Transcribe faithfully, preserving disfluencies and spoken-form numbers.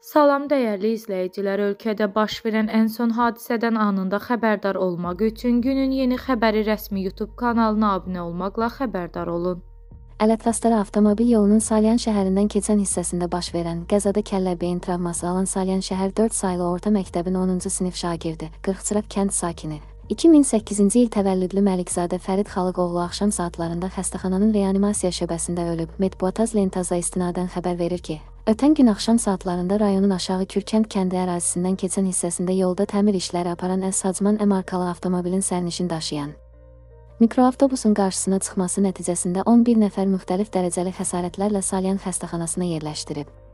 Salam dəyərli izləyicilər, ölkədə baş verən ən son hadisədən anında xəbərdar olmaq üçün günün yeni xəbəri rəsmi YouTube kanalına abunə olmaqla xəbərdar olun. Ələtrastara avtomobil yolunun Salyan şəhərindən keçən hissəsində baş verən qəzada kəllə-beyin travması alan Salyan şəhər dörd saylı orta məktəbin onuncu sinif şagirdi, Qırxçıraq kənd sakini. iki min səkkizinci il təvəllüdlü Məlikzadə Fərid Xalıqoğlu axşam saatlarında xəstəxananın reanimasiya şöbəsində ölüb. Medbuataz Lentaza istinadən xəbər verir ki, ötən gün axşam saatlarında rayonun aşağı Kürkənd kəndi ərazisindən keçən hissəsində yolda təmir işləri aparan Əs-Sacman E markalı avtomobilin sərnişin daşıyan mikroavtobusun qarşısına çıxması nəticəsində on bir nəfər müxtəlif dərəcəli xəsarətlərlə Salyan xəstəxanasına yerləşdirib.